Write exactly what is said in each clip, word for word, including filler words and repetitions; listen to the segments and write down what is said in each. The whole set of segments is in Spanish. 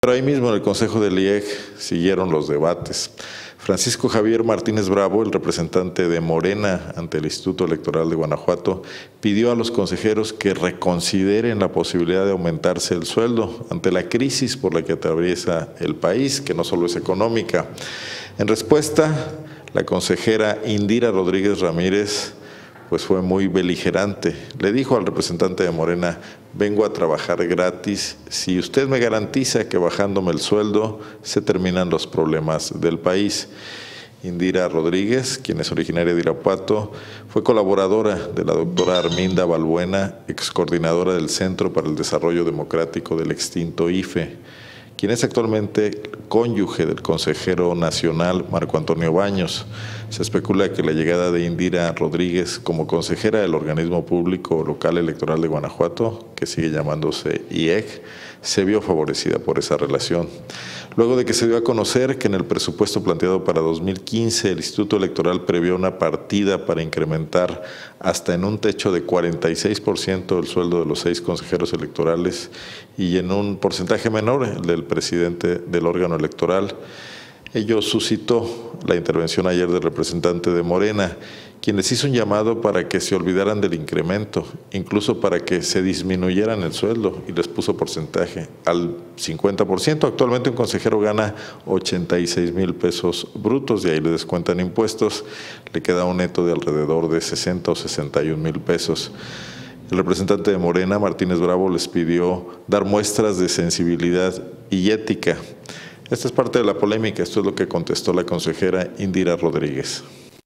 Pero ahí mismo en el Consejo del I E G siguieron los debates. Francisco Javier Martínez Bravo, el representante de Morena ante el Instituto Electoral de Guanajuato, pidió a los consejeros que reconsideren la posibilidad de aumentarse el sueldo ante la crisis por la que atraviesa el país, que no solo es económica. En respuesta, la consejera Indira Rodríguez Ramírez pues fue muy beligerante. Le dijo al representante de Morena: vengo a trabajar gratis si usted me garantiza que bajándome el sueldo se terminan los problemas del país. Indira Rodríguez, quien es originaria de Irapuato, fue colaboradora de la doctora Arminda Balbuena, excoordinadora del Centro para el Desarrollo Democrático del extinto I F E, quien es actualmente cónyuge del consejero nacional Marco Antonio Baños. Se especula que la llegada de Indira Rodríguez como consejera del organismo público local electoral de Guanajuato, que sigue llamándose I E G, se vio favorecida por esa relación. Luego de que se dio a conocer que en el presupuesto planteado para dos mil quince el Instituto Electoral previó una partida para incrementar hasta en un techo de cuarenta y seis por ciento el sueldo de los seis consejeros electorales y en un porcentaje menor el del presidente del órgano electoral, ello suscitó la intervención ayer del representante de Morena, quien les hizo un llamado para que se olvidaran del incremento, incluso para que se disminuyeran el sueldo, y les puso porcentaje al cincuenta por ciento. Actualmente un consejero gana ochenta y seis mil pesos brutos y ahí le descuentan impuestos, le queda un neto de alrededor de sesenta o sesenta y un mil pesos. El representante de Morena, Martínez Bravo, les pidió dar muestras de sensibilidad y ética. Esta es parte de la polémica, esto es lo que contestó la consejera Indira Rodríguez.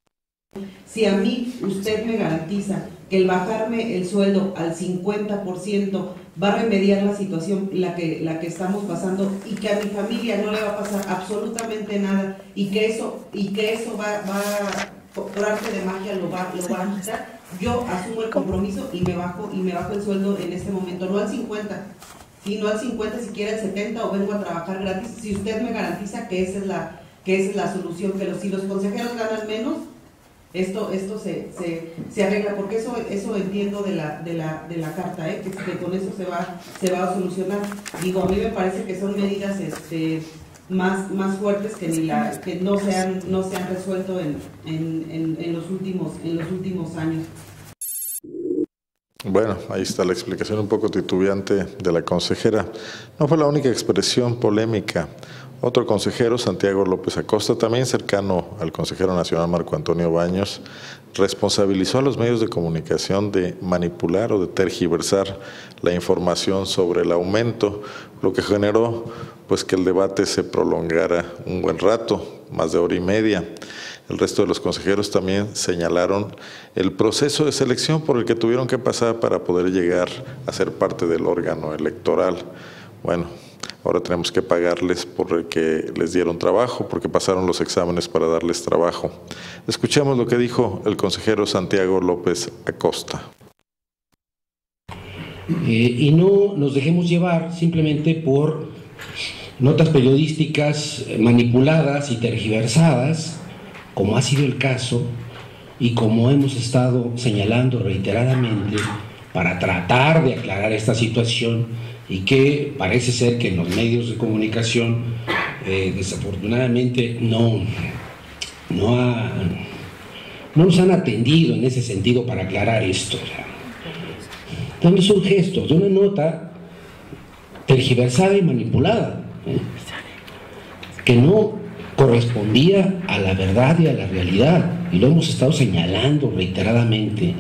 Si a mí usted me garantiza que el bajarme el sueldo al cincuenta por ciento va a remediar la situación la que, la que estamos pasando y que a mi familia no le va a pasar absolutamente nada y que eso, y que eso va, va por arte de magia lo va, lo va a quitar, yo asumo el compromiso y me bajo, y me bajo el sueldo en este momento, no al cincuenta, si no al cincuenta, si quiere al setenta, o vengo a trabajar gratis, si usted me garantiza que esa es la, que esa es la solución, que los, si los consejeros ganan menos, Esto, esto se, se, se arregla, porque eso, eso entiendo de la, de la, de la carta, ¿eh? que, que con eso se va, se va a solucionar. Digo, a mí me parece que son medidas este, más, más fuertes que, ni la, que no, se han, no se han resuelto en, en, en, en, los últimos, en los últimos años. Bueno, ahí está la explicación un poco titubeante de la consejera. No fue la única expresión polémica. Otro consejero, Santiago López Acosta, también cercano al consejero nacional Marco Antonio Baños, responsabilizó a los medios de comunicación de manipular o de tergiversar la información sobre el aumento, lo que generó pues que el debate se prolongara un buen rato, más de hora y media. El resto de los consejeros también señalaron el proceso de selección por el que tuvieron que pasar para poder llegar a ser parte del órgano electoral. Bueno, ahora tenemos que pagarles por el que les dieron trabajo, porque pasaron los exámenes para darles trabajo. Escuchemos lo que dijo el consejero Santiago López Acosta. Eh, y no nos dejemos llevar simplemente por notas periodísticas manipuladas y tergiversadas, como ha sido el caso y como hemos estado señalando reiteradamente para tratar de aclarar esta situación, y que parece ser que en los medios de comunicación eh, desafortunadamente no, no, ha, no nos han atendido en ese sentido para aclarar esto. También son gestos de una nota tergiversada y manipulada, ¿eh? que no correspondía a la verdad y a la realidad, y lo hemos estado señalando reiteradamente.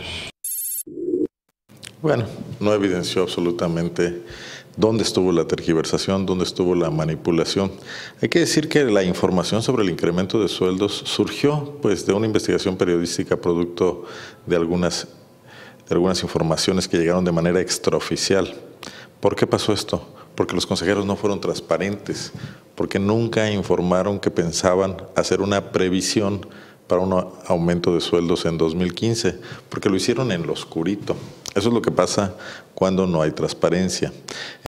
Bueno, no evidenció absolutamente dónde estuvo la tergiversación, dónde estuvo la manipulación. Hay que decir que la información sobre el incremento de sueldos surgió pues, de una investigación periodística producto de algunas, de algunas informaciones que llegaron de manera extraoficial. ¿Por qué pasó esto? Porque los consejeros no fueron transparentes, porque nunca informaron que pensaban hacer una previsión para un aumento de sueldos en dos mil quince, porque lo hicieron en lo oscurito. Eso es lo que pasa cuando no hay transparencia.